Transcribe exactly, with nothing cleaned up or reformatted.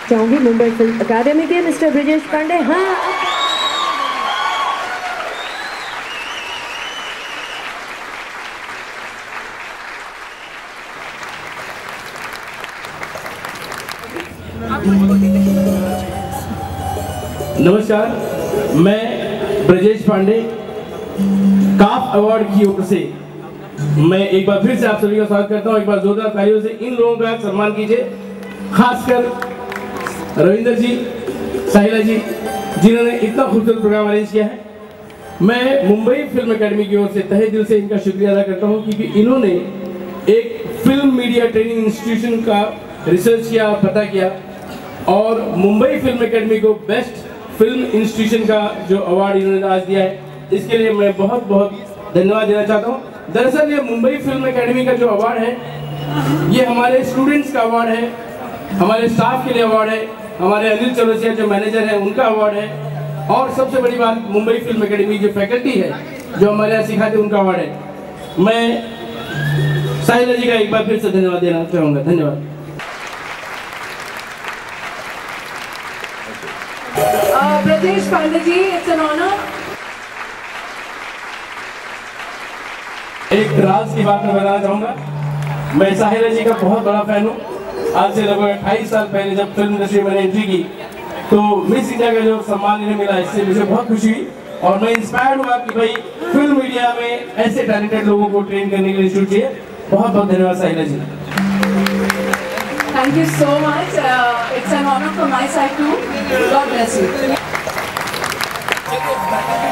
चाहूंगी मुंबई फिल्म अकादमी के मिस्टर ब्रजेश पांडे। हाँ, नमस्कार, मैं ब्रजेश पांडे काफ अवार्ड की ओर से मैं एक बार फिर से आप सभी का स्वागत करता हूं। एक बार जोरदार तालियों से इन लोगों का सम्मान कीजिए, खासकर रविंदर जी, साहिला जी, जिन्होंने इतना खूबसूरत प्रोग्राम अरेंज किया है। मैं मुंबई फिल्म एकेडमी की ओर से तहे दिल से इनका शुक्रिया अदा करता हूं, क्योंकि इन्होंने एक फिल्म मीडिया ट्रेनिंग इंस्टीट्यूशन का रिसर्च किया, पता किया और मुंबई फिल्म एकेडमी को बेस्ट फिल्म इंस्टीट्यूशन का जो अवार्ड इन्होंने आज दिया है, इसके लिए मैं बहुत बहुत धन्यवाद देना चाहता हूँ। दरअसल ये मुंबई फिल्म एकेडमी का जो अवार्ड है, ये हमारे स्टूडेंट्स का अवार्ड है, हमारे स्टाफ के लिए अवार्ड है, हमारे अनिल चौरसिया जो मैनेजर हैं उनका अवार्ड है, और सबसे बड़ी बात मुंबई फिल्म एकेडमी जो फैकल्टी है जो हमारे यहाँ सिखाते उनका अवार्ड है। मैं साहिला जी का एक बार फिर से धन्यवाद देना चाहूँगा। धन्यवाद। Brajesh Pandey ji, it's an honour. एक राज की बात मैं बताना चाहूँगा। मैं साहिला जी का बहुत बड़ा फैन हूँ। आज से लगभग अट्ठाईस साल पहले जब फिल्म इंडस्ट्री में मैंने एंट्री की, तो मिस इंडिया का जो सम्मान इन्हें मिला, इससे मुझे बहुत खुशी हुई और मैं इंस्पायर्ड हुआ कि भाई फिल्म मीडिया में ऐसे टैलेंटेड लोगों को ट्रेन करने के लिए इंस्टीट्यूट चाहिए। बहुत बहुत धन्यवाद साहिला जी। Thank you so much. Uh, it's an honor from my side too. God bless you.